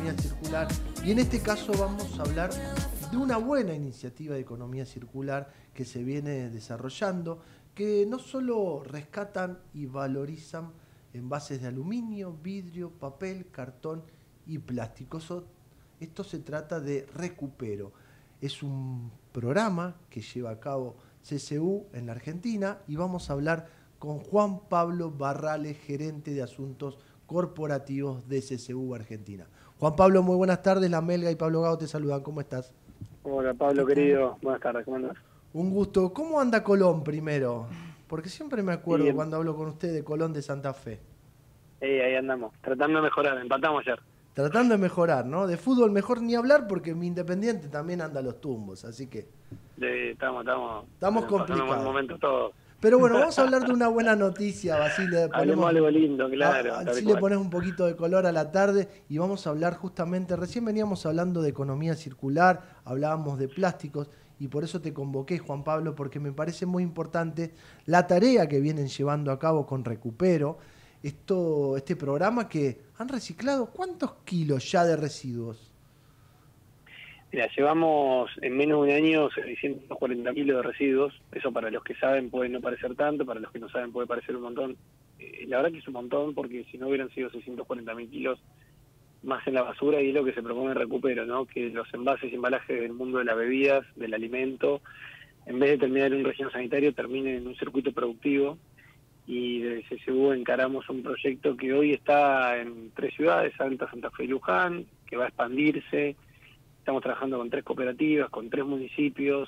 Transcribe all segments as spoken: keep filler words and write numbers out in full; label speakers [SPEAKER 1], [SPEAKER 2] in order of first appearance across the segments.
[SPEAKER 1] economía circular y en este caso vamos a hablar de una buena iniciativa de economía circular que se viene desarrollando, que no solo rescatan y valorizan envases de aluminio, vidrio, papel, cartón y plástico. Esto se trata de Recupero. Es un programa que lleva a cabo C S U en la Argentina y vamos a hablar con Juan Pablo Barrales, gerente de asuntos corporativos de C S U Argentina. Juan Pablo, muy buenas tardes. La Melga y Pablo Gago te saludan. ¿Cómo estás?
[SPEAKER 2] Hola Pablo, querido. Buenas tardes. ¿Cómo andas?
[SPEAKER 1] Un gusto. ¿Cómo anda Colón primero? Porque siempre me acuerdo
[SPEAKER 2] Bien.
[SPEAKER 1] cuando hablo con usted de Colón de Santa Fe.
[SPEAKER 2] Eh, ahí andamos, tratando de mejorar. Empatamos ayer.
[SPEAKER 1] Tratando de mejorar, ¿no? De fútbol mejor ni hablar porque mi Independiente también anda a los tumbos, así que...
[SPEAKER 2] De, estamos, estamos,
[SPEAKER 1] Estamos
[SPEAKER 2] pasando un buen
[SPEAKER 1] complicados.
[SPEAKER 2] momento todos.
[SPEAKER 1] Pero bueno, vamos a hablar de una buena noticia, Basile.
[SPEAKER 2] Hablemos algo lindo, claro.
[SPEAKER 1] Así le pones un poquito de color a la tarde y vamos a hablar justamente, recién veníamos hablando de economía circular, hablábamos de plásticos y por eso te convoqué, Juan Pablo, porque me parece muy importante la tarea que vienen llevando a cabo con Recupero, esto, este programa que han reciclado, ¿cuántos kilos ya de residuos?
[SPEAKER 2] Mira, llevamos en menos de un año seiscientos cuarenta kilos de residuos. Eso para los que saben puede no parecer tanto, para los que no saben puede parecer un montón. Eh, la verdad que es un montón porque si no hubieran sido seiscientos cuarenta mil kilos más en la basura, y es lo que se propone en Recupero, ¿no? Que los envases y embalajes del mundo de las bebidas, del alimento, en vez de terminar en un relleno sanitario, terminen en un circuito productivo. Y desde C S U encaramos un proyecto que hoy está en tres ciudades, Salta, Santa Fe y Luján, que va a expandirse. Estamos trabajando con tres cooperativas, con tres municipios,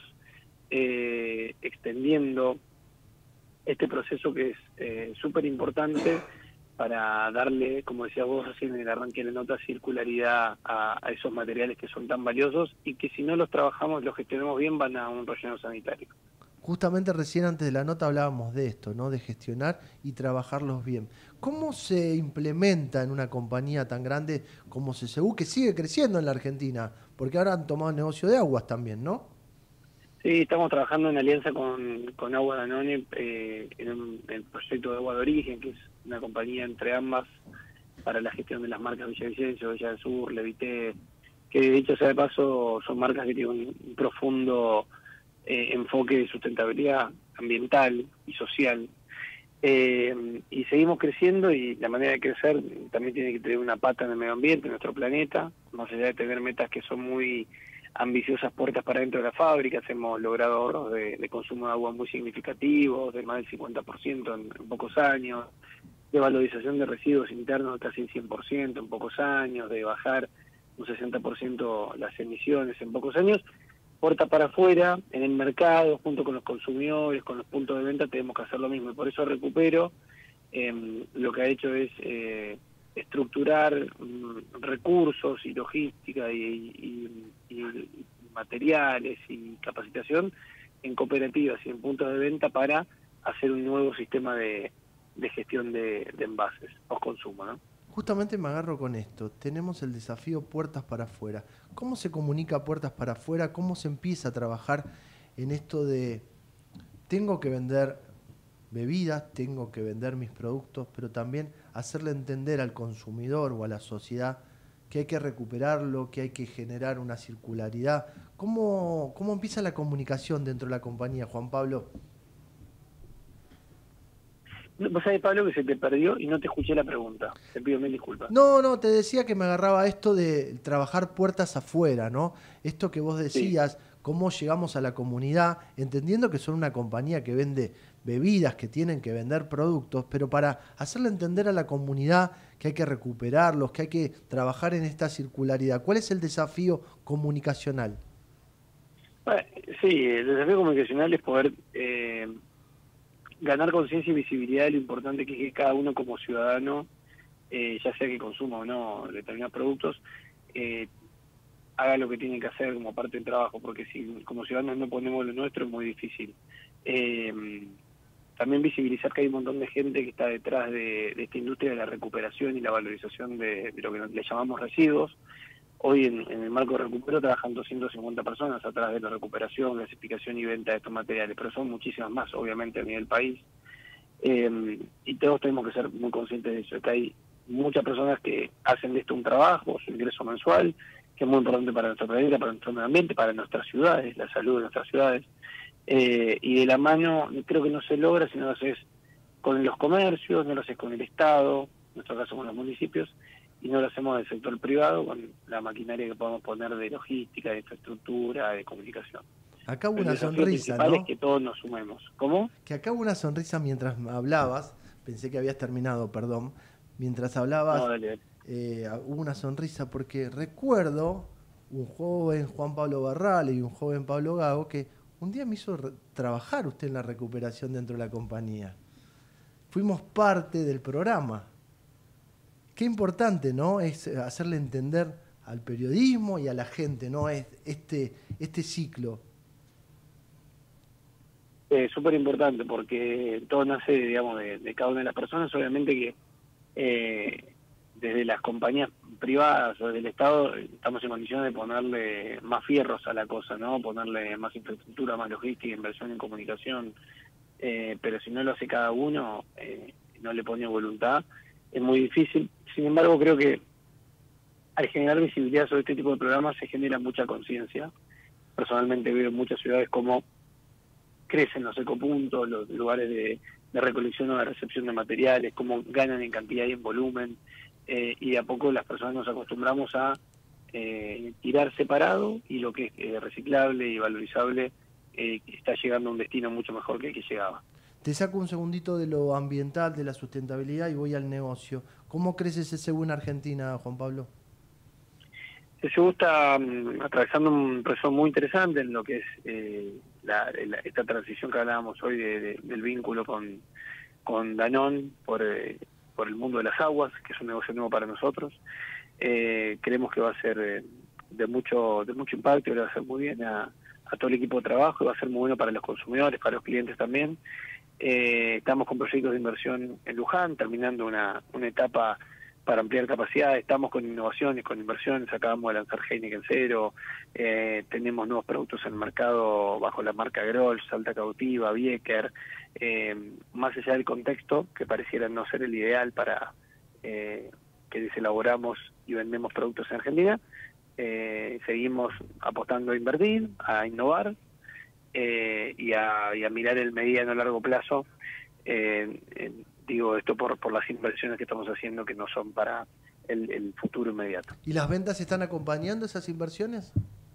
[SPEAKER 2] eh, extendiendo este proceso que es eh, súper importante para darle, como decía vos recién en el arranque de la nota, circularidad a, a esos materiales que son tan valiosos y que si no los trabajamos, los gestionamos bien, van a un relleno sanitario.
[SPEAKER 1] Justamente recién antes de la nota hablábamos de esto, ¿no? De gestionar y trabajarlos bien. ¿Cómo se implementa en una compañía tan grande como C S U, que sigue creciendo en la Argentina? Porque ahora han tomado negocio de aguas también, ¿no?
[SPEAKER 2] Sí, estamos trabajando en alianza con, con Agua Danone eh, en, un, en el proyecto de Agua de Origen, que es una compañía entre ambas para la gestión de las marcas Villavicencio, Villa del Sur, Levité, que de hecho sea de paso son marcas que tienen un, un profundo eh, enfoque de sustentabilidad ambiental y social. Eh, y seguimos creciendo y la manera de crecer también tiene que tener una pata en el medio ambiente, en nuestro planeta, más allá de tener metas que son muy ambiciosas puertas para dentro de las fábricas. Hemos logrado ahorros de, de consumo de agua muy significativos, de más del cincuenta por ciento en, en pocos años, de valorización de residuos internos de casi el cien por ciento en pocos años, de bajar un sesenta por ciento las emisiones en pocos años. Puerta para afuera, en el mercado, junto con los consumidores, con los puntos de venta, tenemos que hacer lo mismo. Y por eso Recupero eh, lo que ha hecho es eh, estructurar um, recursos y logística y, y, y materiales y capacitación en cooperativas y en puntos de venta para hacer un nuevo sistema de, de gestión de, de envases, post-consumo, ¿no?
[SPEAKER 1] Justamente me agarro con esto. Tenemos el desafío Puertas para Afuera. ¿Cómo se comunica Puertas para Afuera? ¿Cómo se empieza a trabajar en esto de tengo que vender bebidas, tengo que vender mis productos, pero también hacerle entender al consumidor o a la sociedad que hay que recuperarlo, que hay que generar una circularidad? ¿Cómo, cómo empieza la comunicación dentro de la compañía, Juan Pablo?
[SPEAKER 2] Vos sabés, Pablo, que se te perdió y no te escuché la pregunta. Te pido mil disculpas.
[SPEAKER 1] No, no, te decía que me agarraba esto de trabajar puertas afuera, ¿no? Esto que vos decías, sí. Cómo llegamos a la comunidad, entendiendo que son una compañía que vende bebidas, que tienen que vender productos, pero para hacerle entender a la comunidad que hay que recuperarlos, que hay que trabajar en esta circularidad. ¿Cuál es el desafío comunicacional?
[SPEAKER 2] Bueno, sí, el desafío comunicacional es poder... Eh, ganar conciencia y visibilidad de lo importante que es que cada uno como ciudadano, eh, ya sea que consuma o no determinados productos, eh, haga lo que tiene que hacer como parte del trabajo, porque si como ciudadanos no ponemos lo nuestro es muy difícil. Eh, también visibilizar que hay un montón de gente que está detrás de, de esta industria de la recuperación y la valorización de, de lo que le llamamos residuos. Hoy en, en el marco de Recupero trabajan doscientas cincuenta personas a través de la recuperación, clasificación y venta de estos materiales, pero son muchísimas más, obviamente, a nivel país. Eh, y todos tenemos que ser muy conscientes de eso, que hay muchas personas que hacen de esto un trabajo, su ingreso mensual, que es muy importante para nuestro planeta, para nuestro medio ambiente, para nuestras ciudades, la salud de nuestras ciudades. Eh, y de la mano creo que no se logra si no lo haces con los comercios, no lo haces con el Estado, en nuestro caso con los municipios, y no lo hacemos del sector privado con la maquinaria que podemos poner de logística, de infraestructura, de comunicación.
[SPEAKER 1] Acá hubo
[SPEAKER 2] El
[SPEAKER 1] una
[SPEAKER 2] desafío
[SPEAKER 1] sonrisa,
[SPEAKER 2] principal
[SPEAKER 1] ¿no?
[SPEAKER 2] es que todos nos sumemos. ¿Cómo?
[SPEAKER 1] Que acá hubo una sonrisa mientras hablabas, pensé que habías terminado, perdón, mientras hablabas,
[SPEAKER 2] No, dale, dale.
[SPEAKER 1] eh, hubo una sonrisa porque recuerdo un joven Juan Pablo Barrales y un joven Pablo Gago que un día me hizo re- trabajar usted en la recuperación dentro de la compañía. Fuimos parte del programa. Qué importante, ¿no? Es hacerle entender al periodismo y a la gente, ¿no? Es este, este ciclo.
[SPEAKER 2] Es súper importante porque todo nace, digamos, de, de cada una de las personas. Obviamente que eh, desde las compañías privadas o desde el Estado estamos en condiciones de ponerle más fierros a la cosa, ¿no? Ponerle más infraestructura, más logística, inversión en comunicación. Eh, pero si no lo hace cada uno, eh, no le pone voluntad, es muy difícil. Sin embargo, creo que al generar visibilidad sobre este tipo de programas se genera mucha conciencia. Personalmente veo en muchas ciudades cómo crecen los ecopuntos, los lugares de, de recolección o de recepción de materiales, cómo ganan en cantidad y en volumen, eh, y de a poco las personas nos acostumbramos a eh, tirar separado, y lo que es eh, reciclable y valorizable eh, está llegando a un destino mucho mejor que el que llegaba.
[SPEAKER 1] Te saco un segundito de lo ambiental, de la sustentabilidad y voy al negocio. ¿Cómo crece C S U en Argentina, Juan Pablo?
[SPEAKER 2] C S U está um, atravesando un proceso muy interesante en lo que es eh, la, la, esta transición que hablábamos hoy de, de, del vínculo con, con Danone por, eh, por el mundo de las aguas, que es un negocio nuevo para nosotros. Eh, creemos que va a ser eh, de mucho de mucho impacto y le va a hacer muy bien a, a todo el equipo de trabajo, y va a ser muy bueno para los consumidores, para los clientes también. Eh, estamos con proyectos de inversión en Luján, terminando una, una etapa para ampliar capacidad. Estamos con innovaciones, con inversiones. Acabamos de lanzar Heineken Cero, eh, tenemos nuevos productos en el mercado bajo la marca Grolsch, Salta Cautiva, Bieker. Eh, más allá del contexto, que pareciera no ser el ideal para eh, que elaboramos y vendemos productos en Argentina, eh, seguimos apostando a invertir, a innovar, eh, y, a, y a mirar el mediano a largo plazo. Eh, eh, digo esto por, por las inversiones que estamos haciendo, que no son para el, el futuro inmediato.
[SPEAKER 1] ¿Y las ventas están acompañando esas inversiones?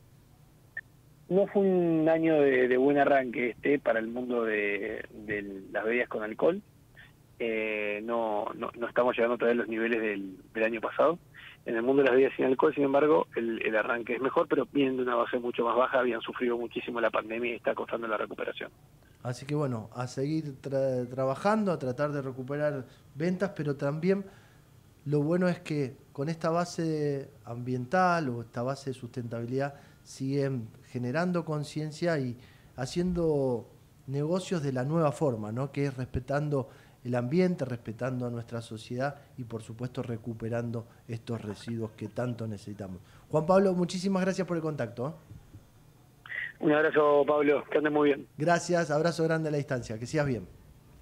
[SPEAKER 2] No fue un año de, de buen arranque este para el mundo de, de las bebidas con alcohol. Eh, no, no, no estamos llegando todavía a los niveles del, del año pasado. En el mundo de las bebidas sin alcohol, sin embargo, el, el arranque es mejor, pero vienen de una base mucho más baja, habían sufrido muchísimo la pandemia y está costando la recuperación.
[SPEAKER 1] Así que bueno, a seguir tra- trabajando, a tratar de recuperar ventas, pero también lo bueno es que con esta base ambiental o esta base de sustentabilidad siguen generando conciencia y haciendo negocios de la nueva forma, ¿no? Que es respetando el ambiente, respetando a nuestra sociedad y por supuesto recuperando estos residuos que tanto necesitamos. Juan Pablo, muchísimas gracias por el contacto, ¿eh?
[SPEAKER 2] Un abrazo, Pablo, que andes muy bien.
[SPEAKER 1] Gracias, abrazo grande a la distancia, que sigas bien.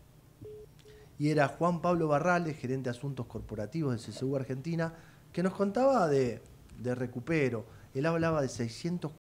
[SPEAKER 1] Y era Juan Pablo Barrales, gerente de Asuntos Corporativos de C S U Argentina, que nos contaba de, de recupero. Él hablaba de seiscientos